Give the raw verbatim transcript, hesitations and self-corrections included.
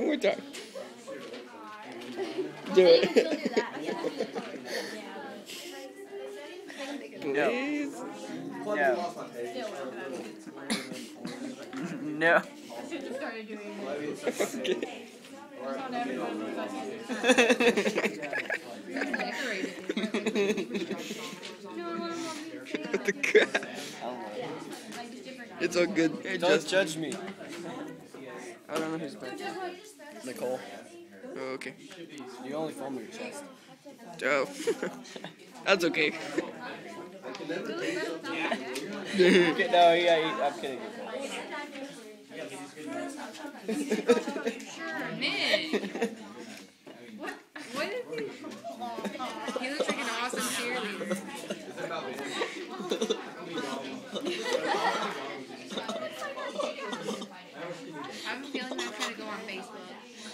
One more time. Do it. Please. No. No. Okay. The crap. It's all good. Hey, don't judge me. I don't know who's playing. Nicole. Oh, okay. You only film your chest. Oh. That's okay. Okay, no, yeah, I'm kidding. What? What is he? He looks like an awesome cheerleader. I have a feeling that's gonna go on Facebook.